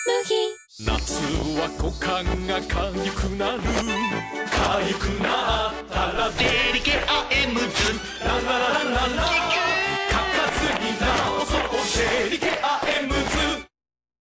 夏は股間がかゆくなる、かゆくなったらデリケアエムズララララララ